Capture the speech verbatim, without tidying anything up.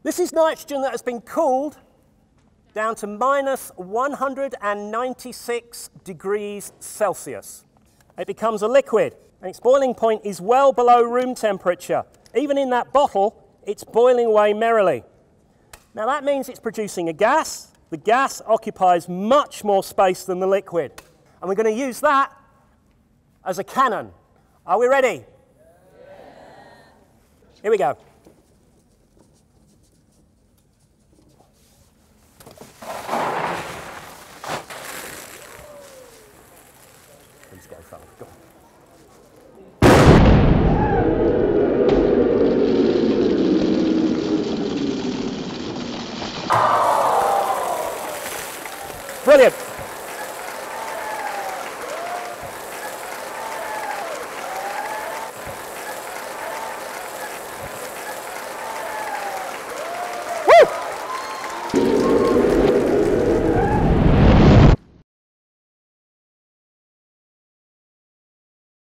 This is nitrogen that has been cooled down to minus one hundred ninety-six degrees Celsius. It becomes a liquid, and its boiling point is well below room temperature. Even in that bottle, it's boiling away merrily. Now that means it's producing a gas. The gas occupies much more space than the liquid. And we're going to use that as a cannon. Are we ready? Yeah. Here we go.